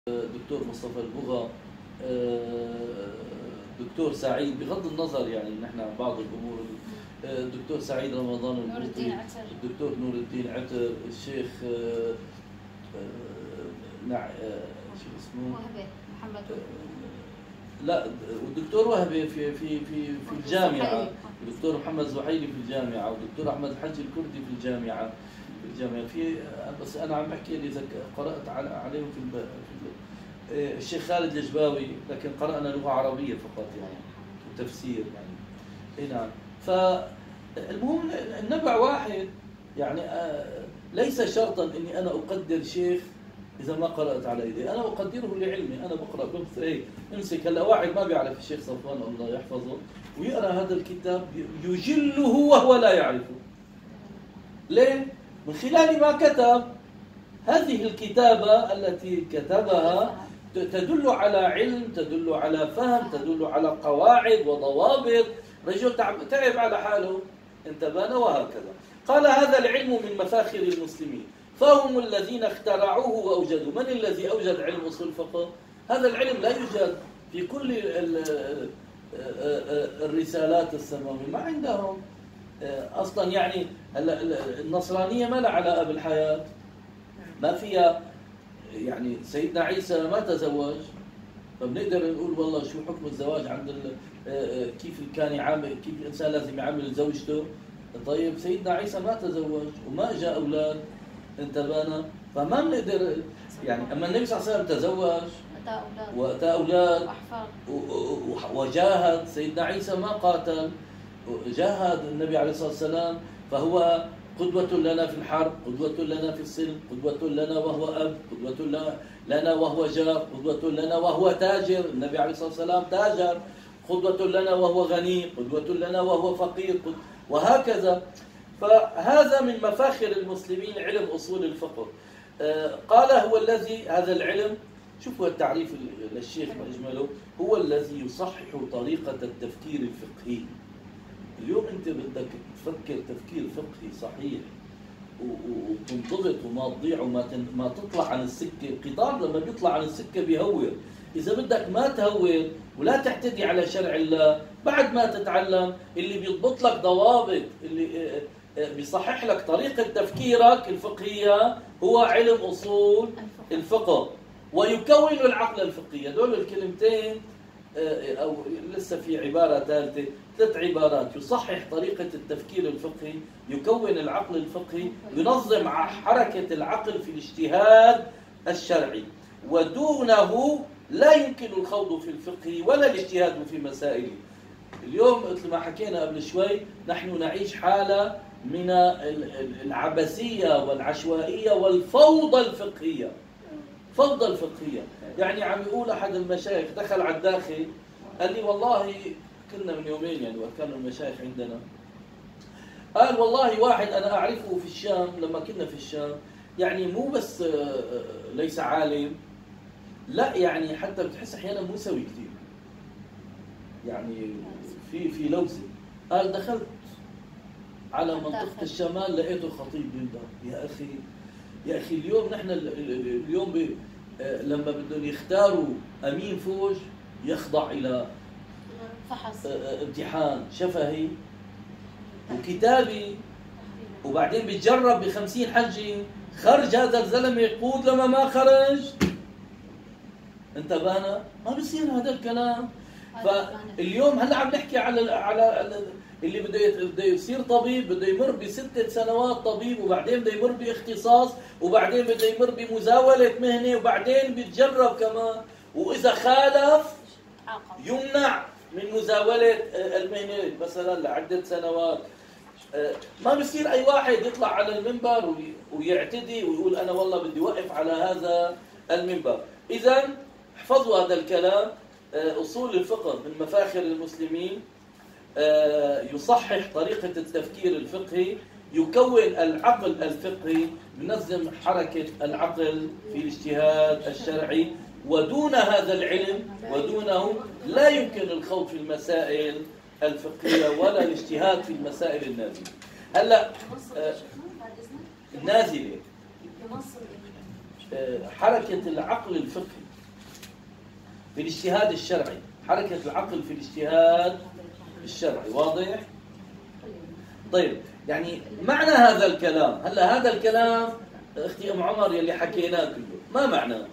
دكتور مصطفى البغا، دكتور سعيد، بغض النظر يعني نحن عن بعض الامور، الدكتور سعيد رمضان البوطي، الدكتور نور الدين عتر، الشيخ شو اسمه؟ وهبي محمد، لا، والدكتور وهبي في الجامعه، الدكتور محمد زحيلي في الجامعه، والدكتور احمد الحج الكردي في الجامعه. بس انا عم بحكي اللي اذا قرات عليهم في الشيخ خالد الجباوي، لكن قرانا لغه عربيه فقط يعني وتفسير يعني. نعم. فالمهم النبع واحد يعني. ليس شرطا اني انا اقدر شيخ اذا ما قرات على يدي، انا اقدره لعلمي، انا بقرا امسك هلا واحد ما بيعرف الشيخ صفوان الله يحفظه ويقرا هذا الكتاب يجله وهو لا يعرفه. ليه؟ من خلال ما كتب. هذه الكتابة التي كتبها تدل على علم، تدل على فهم، تدل على قواعد وضوابط. رجل تعب على حاله، انتبهنا، وهكذا. قال هذا العلم من مفاخر المسلمين، فهم الذين اخترعوه وأوجدوا. من الذي أوجد علم أصول الفقه؟ هذا العلم لا يوجد في كل الرسالات السماوية، ما عندهم أصلا. يعني النصرانية ما لها علاقة بالحياة، ما فيها. يعني سيدنا عيسى ما تزوج، فبنقدر نقول والله شو حكم الزواج عند كيف كان يعامل، كيف الإنسان لازم يعامل زوجته. طيب سيدنا عيسى ما تزوج وما جاء أولاد، انتبهنا، فما بنقدر يعني. أما النبي صلى الله عليه وسلم تزوج وأتى أولاد وجاهد. سيدنا عيسى ما قاتل، جاهد النبي عليه الصلاة والسلام، فهو قدوة لنا في الحرب، قدوة لنا في السلم، قدوة لنا وهو أب، قدوة لنا وهو جار، قدوة لنا وهو تاجر. النبي عليه الصلاة والسلام تاجر. قدوة لنا وهو غني، قدوة لنا وهو فقير، وهكذا. فهذا من مفاخر المسلمين علم أصول الفقه. قال هو الذي، هذا العلم، شوفوا التعريف للشيخ مجمله، هو الذي يصحح طريقة التفكير الفقهي. اليوم أنت بدك تفكر تفكير فقهي صحيح وتنضبط وما تضيع وما تطلع عن السكة. القطار لما بيطلع عن السكة بيهور. إذا بدك ما تهور ولا تعتدي على شرع الله، بعد ما تتعلم اللي بيضبط لك ضوابط، اللي بيصحح لك طريقة تفكيرك الفقهية، هو علم أصول الفقه ويكون العقل الفقهي. هذول الكلمتين، أو لسه في عبارة ثالثة، 3 عبارات: يصحح طريقة التفكير الفقهي، يكون العقل الفقهي، ينظم حركة العقل في الاجتهاد الشرعي، ودونه لا يمكن الخوض في الفقه ولا الاجتهاد في مسائله. اليوم مثل ما حكينا قبل شوي، نحن نعيش حالة من العبثية والعشوائية والفوضى الفقهية. فوضى الفقهية يعني. عم يقول أحد المشايخ دخل على الداخل، قال لي والله كنا من يومين يعني وكانوا المشايخ عندنا، قال والله واحد أنا أعرفه في الشام، لما كنا في الشام، يعني مو بس ليس عالم، لا يعني حتى بتحس أحيانا مو سوي كثير يعني، في لوزة. قال دخلت على منطقة الشمال لقيته خطيب ينبه. يا أخي اليوم نحن اليوم لما بدهم يختاروا أمين فوج يخضع إلى فحص، امتحان شفهي وكتابي، وبعدين بيتجرب ب50 حجة. خرج هذا الزلمة يقود لما ما خرج، انتبهنا؟ ما بصير هذا الكلام. فاليوم هلا عم نحكي على اللي بده يصير طبيب، بده يمر ب6 سنوات طبيب، وبعدين بده يمر باختصاص، وبعدين بده يمر بمزاولة مهنة، وبعدين بيتجرب كمان، وإذا خالف يمنع من مزاولة المهنة مثلا لعدة سنوات. ما بصير أي واحد يطلع على المنبر ويعتدي ويقول أنا والله بدي وقف على هذا المنبر. إذا احفظوا هذا الكلام. أصول الفقه من مفاخر المسلمين، يصحح طريقة التفكير الفقهي، يكون العقل الفقهي، ينظم حركة العقل في الاجتهاد الشرعي، ودون هذا العلم ودونه لا يمكن الخوض في المسائل الفقهية ولا الاجتهاد في المسائل النازلة. هلا النازلة حركة العقل الفقهي في الاجتهاد الشرعي، حركة العقل في الاجتهاد الشرعي. واضح؟ طيب يعني معنى هذا الكلام، هلا هذا الكلام اختي ام عمر يلي حكيناه كله ما معناه؟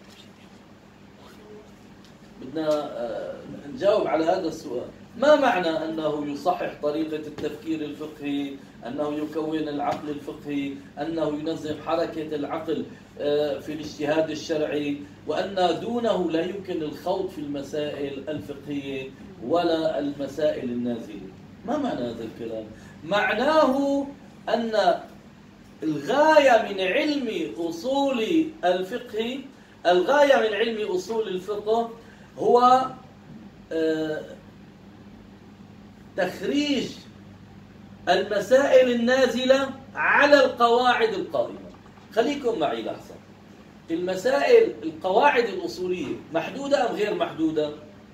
بدنا نجاوب على هذا السؤال. ما معنى أنه يصحح طريقة التفكير الفقهي، أنه يكون العقل الفقهي، أنه ينظم حركة العقل في الاجتهاد الشرعي، وأن دونه لا يمكن الخوض في المسائل الفقهية ولا المسائل النازلة؟ ما معنى هذا الكلام؟ معناه أن الغاية من علم أصول الفقه، الغاية من علم أصول الفقه هو تخريج المسائل النازلة على القواعد القائمة. خليكم معي لحظة. المسائل، القواعد الأصولية محدودة أم غير محدودة؟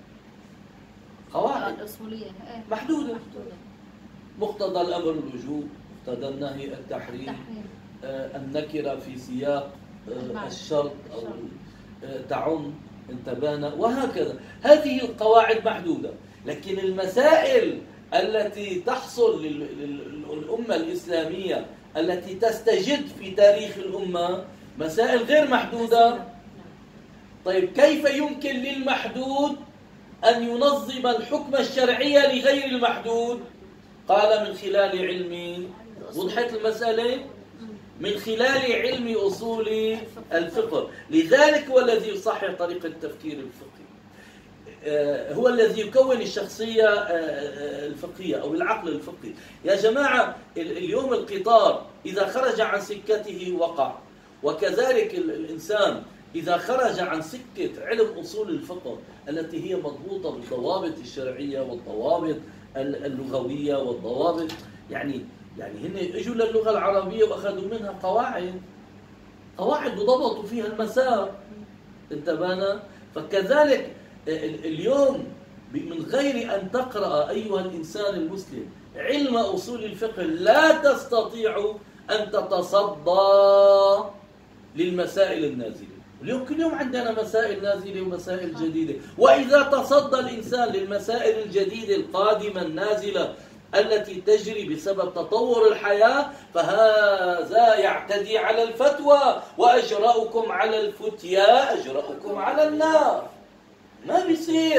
قواعد الأصولية محدودة. مقتضى الأمر الوجوب، مقتضى النهي التحريم، النكرة في سياق الشرط أو تعم انتبانا، وهكذا. هذه القواعد محدودة. لكن المسائل التي تحصل للأمة الإسلامية التي تستجد في تاريخ الأمة مسائل غير محدودة. طيب كيف يمكن للمحدود أن ينظم الحكم الشرعي لغير المحدود؟ قال من خلال علم، وضحت المسألة؟ من خلال علم أصول الفقه. لذلك هو الذي يصحح طريقة التفكير الفقهي، هو الذي يكون الشخصية الفقهية أو العقل الفقهي. يا جماعة اليوم القطار إذا خرج عن سكته وقع، وكذلك الإنسان إذا خرج عن سكة علم أصول الفقه التي هي مضبوطة بالضوابط الشرعية والضوابط اللغوية والضوابط، يعني هن اجوا للغة العربية واخذوا منها قواعد وضبطوا فيها المسار. انتبهنا؟ فكذلك اليوم من غير أن تقرأ أيها الإنسان المسلم علم أصول الفقه لا تستطيع أن تتصدى للمسائل النازلة. اليوم كل يوم عندنا مسائل نازلة ومسائل جديدة، وإذا تصدى الإنسان للمسائل الجديدة القادمة النازلة التي تجري بسبب تطور الحياة فهذا يعتدي على الفتوى، وأجرأكم على الفتيا أجرأكم على النار. ما بيصير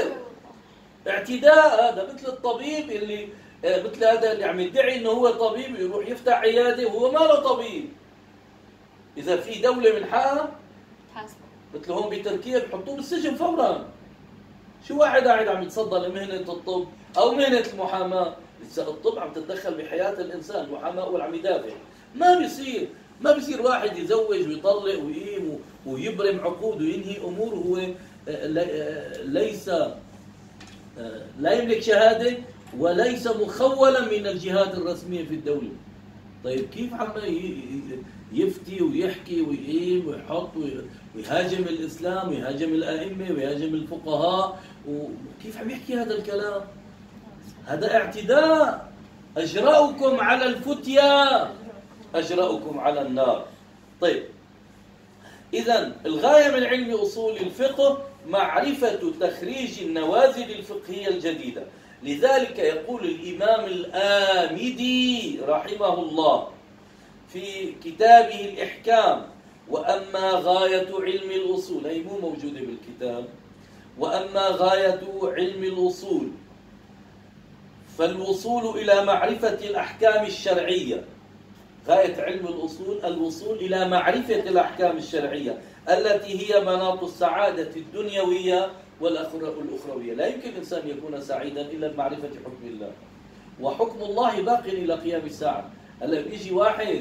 اعتداء. هذا مثل الطبيب اللي مثل هذا اللي عم يدعي انه هو طبيب يروح يفتح عياده وهو ما له طبيب. اذا في دولة من حقها مثل هون بتركيا بحطوه بالسجن فورا. شو واحد قاعد عم يتصدى لمهنة الطب او مهنة المحاماة؟ الطب عم تتدخل بحياة الانسان، المحاماة هو اللي عم يدافع. ما بيصير واحد يزوج ويطلق ويقيم ويبرم عقود وينهي امور وهو ليس لا يملك شهادة وليس مخولا من الجهات الرسمية في الدولة. طيب كيف عم يفتي ويحكي ويقيم ويحط ويهاجم الإسلام ويهاجم الأئمة ويهاجم الفقهاء؟ وكيف عم يحكي هذا الكلام؟ هذا اعتداء. أجرأكم على الفتيا أجرأكم على النار. طيب إذن الغاية من علم أصول الفقه معرفة تخريج النوازل الفقهية الجديدة. لذلك يقول الإمام الآمدي رحمه الله في كتابه الإحكام: وأما غاية علم الأصول، هي مو موجودة بالكتاب، وأما غاية علم الأصول فالوصول إلى معرفة الأحكام الشرعية. غاية علم الأصول الوصول إلى معرفة الأحكام الشرعية التي هي مناط السعادة الدنيوية والأخروية. لا يمكن الإنسان يكون سعيدا إلا بمعرفة حكم الله، وحكم الله باق إلى قيام الساعة. هلا بيجي واحد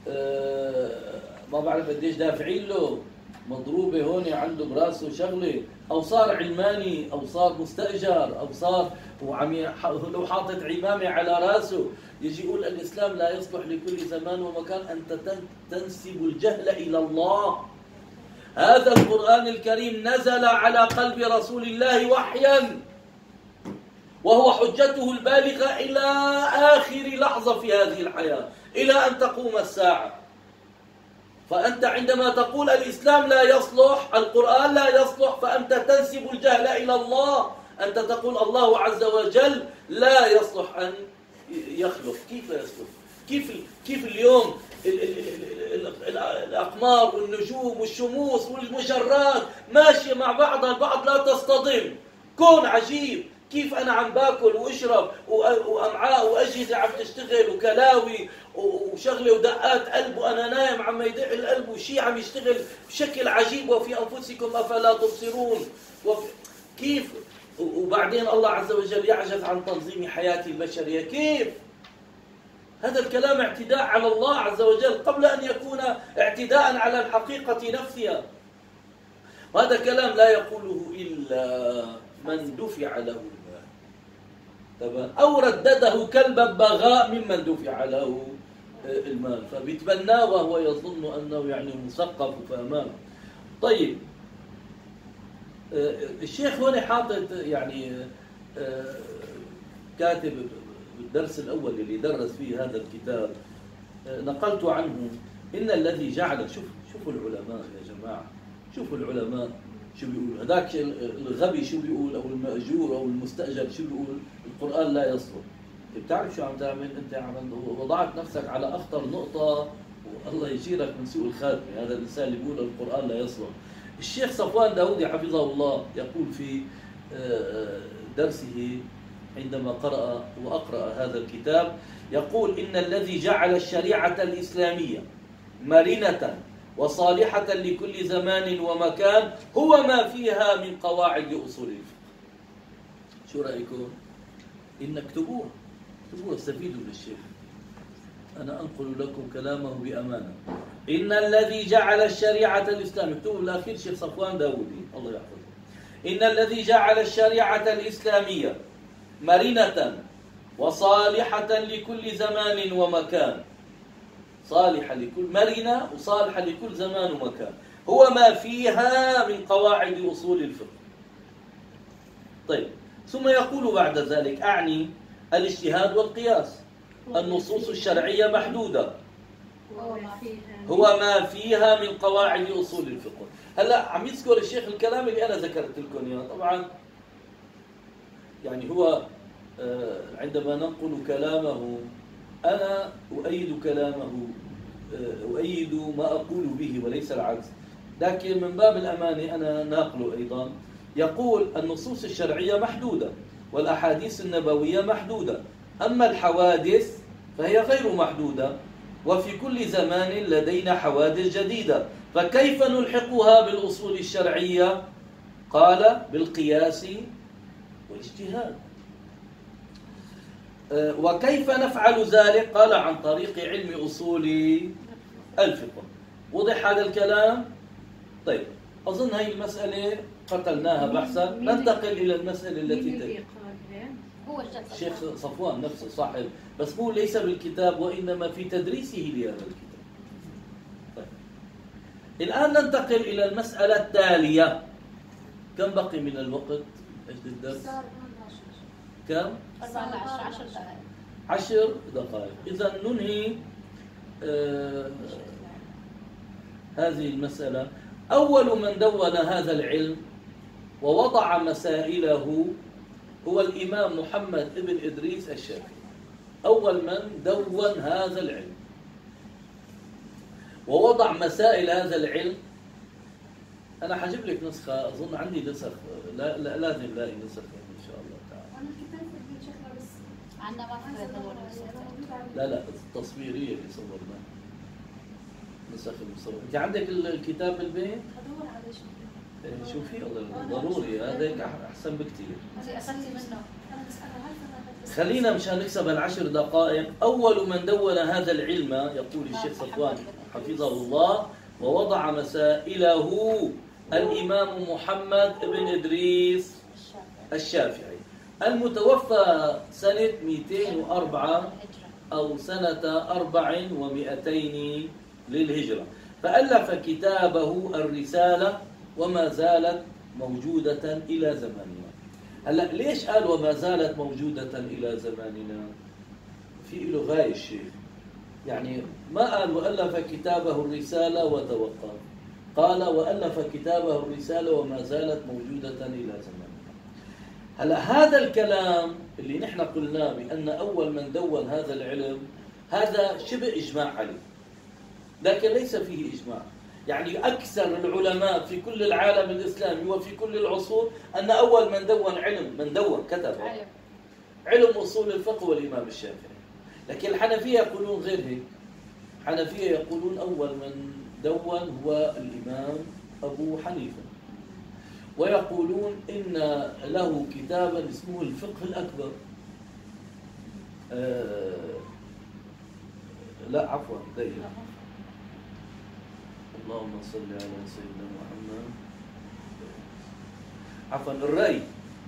ما بعرف قديش دافعين له، مضروبة هون عنده براسه شغلة، أو صار علماني أو صار مستأجر أو صار لو حاطط عمامة على راسه، يجي يقول الإسلام لا يصلح لكل زمان ومكان. أنت تنسب الجهل إلى الله. هذا القرآن الكريم نزل على قلب رسول الله وحيا، وهو حجته البالغة إلى آخر لحظة في هذه الحياة إلى أن تقوم الساعة. فأنت عندما تقول الإسلام لا يصلح، القرآن لا يصلح، فأنت تنسب الجهل إلى الله. أنت تقول الله عز وجل لا يصلح أن يخلق. كيف لا يصلح؟ كيف اليوم الأقمار والنجوم والشموس والمجرات ماشية مع بعضها البعض لا تصطدم؟ كون عجيب. كيف أنا عم باكل واشرب وأمعاء وأجهزة عم تشتغل وكلاوي وشغلة ودقات قلب وأنا نايم عم يدق القلب وشيء عم يشتغل بشكل عجيب، وفي أنفسكم أفلا تبصرون. كيف؟ وبعدين الله عز وجل يعجز عن تنظيم حياة البشرية. كيف؟ هذا الكلام اعتداء على الله عز وجل قبل أن يكون اعتداء على الحقيقة نفسها. وهذا كلام لا يقوله إلا من دفع له المال، أو ردده كالببغاء ممن دفع له المال، فبيتبناه وهو يظن أنه يعني مثقف وفهمان. طيب، الشيخ هون حاطط يعني كاتب الدرس الأول اللي درس فيه هذا الكتاب، نقلت عنه إن الذي جعل، شوفوا العلماء يا جماعة، شوفوا العلماء شو بيقول. هذاك الغبي شو بيقول، أو المأجور أو المستأجر شو بيقول؟ القرآن لا يصلح. بتعرف شو عم تعمل؟ أنت عم وضعت نفسك على أخطر نقطة، والله يجيرك من سوء الخاتمة. هذا الإنسان اللي بيقول القرآن لا يصلح. الشيخ صفوان داودي حفظه الله يقول في درسه عندما أقرأ هذا الكتاب، يقول إن الذي جعل الشريعة الإسلامية مرنة وصالحة لكل زمان ومكان هو ما فيها من قواعد أصول الفقه. شو رأيكم؟ إن اكتبوها استفيدوا بالشيخ. أنا أنقل لكم كلامه بأمانة. إن الذي جعل الشريعة الإسلامية، اكتبوا بالأخير شيخ صفوان داودي الله يحفظه. إن الذي جعل الشريعة الإسلامية مرنة وصالحة لكل زمان ومكان، صالحة لكل مرنة وصالحة لكل زمان ومكان، هو ما فيها من قواعد أصول الفقه. طيب، ثم يقول بعد ذلك: أعني الاجتهاد والقياس. النصوص الشرعية محدودة، هو ما فيها من قواعد أصول الفقه. هلا عم يذكر الشيخ الكلام اللي أنا ذكرت لكم إياه. طبعا يعني هو عندما ننقل كلامه أنا أؤيد كلامه، أؤيد ما أقول به وليس العكس، لكن من باب الأمانة أنا ناقله أيضا. يقول: النصوص الشرعية محدودة والأحاديث النبوية محدودة، أما الحوادث فهي غير محدودة، وفي كل زمان لدينا حوادث جديدة، فكيف نلحقها بالأصول الشرعية؟ قال: بالقياس والاجتهاد. وكيف نفعل ذلك؟ قال: عن طريق علم أصول الفقه. وضح هذا الكلام؟ طيب، أظن هذه المسألة قتلناها بحثا. ننتقل إلى المسألة التي تلي. الشيخ صفوان نفسه صاحب، بس هو ليس بالكتاب وإنما في تدريسه لهذا الكتاب. طيب، الآن ننتقل إلى المسألة التالية. كم بقي من الوقت أجل الدرس؟ كم؟ 10 دقائق. إذا ننهي هذه المسألة. أول من دون هذا العلم ووضع مسائله هو الإمام محمد ابن إدريس الشافعي. أول من دون هذا العلم ووضع مسائل هذا العلم. أنا حجيب لك نسخة، أظن عندي نسخ، لا لازم لاقي نسخ إن شاء الله تعالى. عندنا لا التصويرية اللي صورناها، نسخ المصور. أنت عندك الكتاب بالبيت؟ هدور على شيء. شوفي الله ضروري، هذاك أحسن بكتير. خلينا مشان نكسب ال10 دقائق. أول من دون هذا العلم يقول الشيخ صفوان حفظه الله ووضع مسائله الإمام محمد بن إدريس الشافعي، المتوفى سنة 204 أو سنة 400 للهجرة، فألف كتابه الرسالة وما زالت موجودة إلى زماننا. هلا ليش قال وما زالت موجودة إلى زماننا؟ في له غاية الشيخ. يعني ما قال وألف كتابه الرسالة وتوقف، قال وألف كتابه الرسالة وما زالت موجودة إلى زمان. هلا هذا الكلام اللي نحن قلناه بأن أول من دون هذا العلم هذا شبه إجماع عليه، لكن ليس فيه إجماع. يعني أكثر العلماء في كل العالم الإسلامي وفي كل العصور أن أول من دون كتب علم أصول الفقه والإمام الشافعي. لكن الحنفية يقولون غير هيك. الحنفية يقولون أول من دون هو الإمام أبو حنيفة، ويقولون إن له كتابا اسمه الفقه الأكبر. لا عفوا دقيقة، اللهم صل على سيدنا محمد. عفوا الرأي،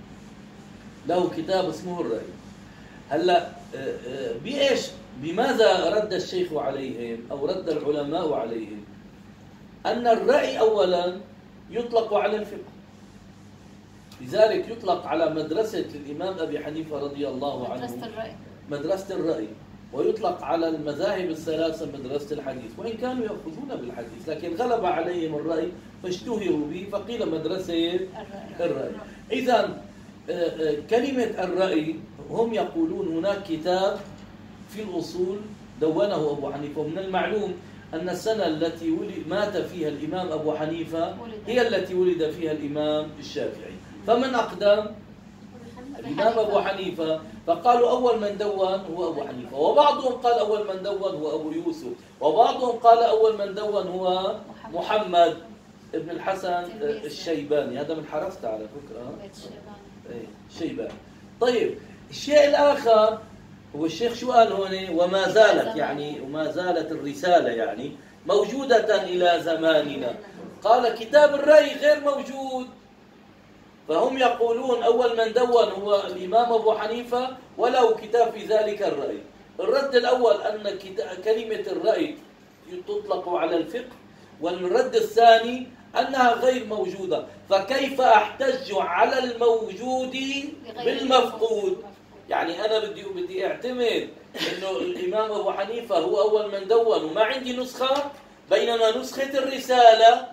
له كتاب اسمه الرأي. هلا بإيش بماذا رد الشيخ عليهم أو رد العلماء عليهم؟ أن الرأي أولا يطلق على الفقه، لذلك يطلق على مدرسة الإمام أبي حنيفة رضي الله عنه مدرسة الرأي، ويطلق على المذاهب الثلاثة مدرسة الحديث، وإن كانوا يأخذون بالحديث لكن غلب عليهم الرأي فاشتهروا به فقيل مدرسة الرأي. إذن كلمة الرأي هم يقولون هناك كتاب في الأصول دونه أبو حنيفة، ومن المعلوم أن السنة التي مات فيها الإمام أبو حنيفة هي التي ولد فيها الإمام الشافعي، فمن أقدم؟ الإمام أبو حنيفة، فقالوا أول من دون هو أبو حنيفة. وبعضهم قال أول من دون هو أبو يوسف، وبعضهم قال أول من دون هو محمد ابن الحسن الشيباني. هذا من حرفته على فكرة، شيباني. طيب الشيء الآخر هو الشيخ شو قال هون؟ وما زالت، يعني وما زالت الرسالة يعني موجودة إلى زماننا. قال كتاب الرأي غير موجود، فهم يقولون أول من دون هو الإمام أبو حنيفة وله كتاب في ذلك الرأي. الرد الأول أن كلمة الرأي تطلق على الفقه، والرد الثاني أنها غير موجودة، فكيف أحتج على الموجود بالمفقود؟ يعني أنا بدي أعتمد إنه الإمام أبو حنيفة هو أول من دون وما عندي نسخة، بينما نسخة الرسالة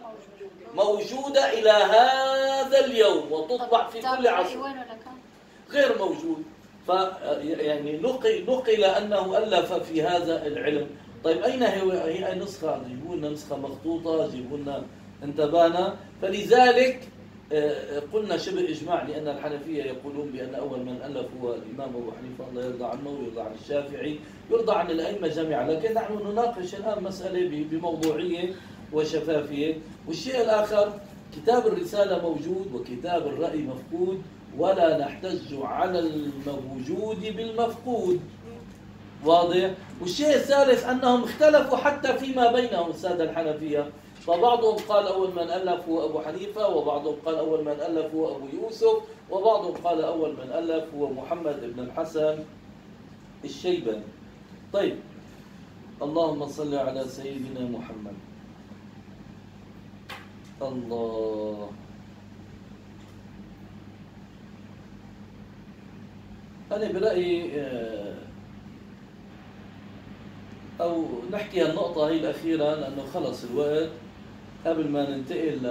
موجودة إلى هذا اليوم وتطبع في كل عصر. غير موجود، يعني نقل أنه ألف في هذا العلم. طيب أين هي نسخة؟ جيبوا لنا نسخة مخطوطة، جيبوا لنا، انتبهنا. فلذلك قلنا شبه إجماع، لأن الحنفية يقولون بأن أول من ألف هو الإمام أبو حنيفة الله يرضى عنه ويرضى عن الشافعي، يرضى عن الأئمة جميعا. لكن نحن نناقش الآن مسألة بموضوعية وشفافية. والشيء الآخر كتاب الرسالة موجود وكتاب الرأي مفقود، ولا نحتج على الموجود بالمفقود. واضح؟ والشيء الثالث أنهم اختلفوا حتى فيما بينهم السادة الحنفية، فبعضهم قال أول من ألف هو أبو حنيفة، وبعضهم قال أول من ألف هو أبو يوسف، وبعضهم قال أول من ألف هو محمد بن الحسن الشيباني. طيب اللهم صل على سيدنا محمد. الله، أنا برأيي أو نحكي هالنقطة هي الأخيرة لأنه خلص الوقت، قبل ما ننتقل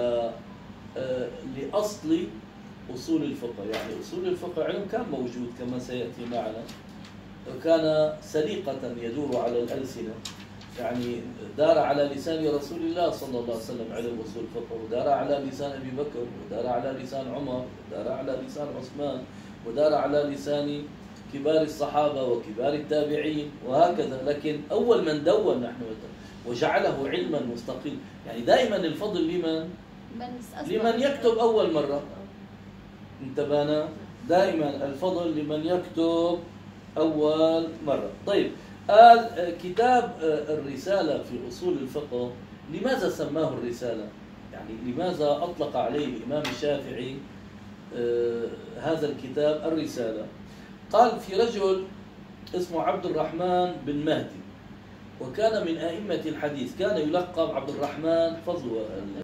لأصل أصول الفقه. يعني أصول الفقه علم كان موجود كما سيأتي معنا، وكان سليقة يدور على الألسنة، يعني دار على لسان رسول الله صلى الله عليه وسلم علم أصول الفقه، ودار على لسان أبي بكر، ودار على لسان عمر، ودار على لسان عثمان، ودار على لسان كبار الصحابة وكبار التابعين وهكذا. لكن أول من دون نحن وجعله علما مستقل. يعني دائما الفضل لمن يكتب أول مرة، انتبهنا؟ دائما الفضل لمن يكتب أول مرة. طيب قال كتاب الرسالة في أصول الفقه، لماذا سماه الرسالة؟ يعني لماذا أطلق عليه الإمام الشافعي هذا الكتاب الرسالة؟ قال في رجل اسمه عبد الرحمن بن مهدي، وكان من أئمة الحديث، كان يلقب عبد الرحمن، حفظوا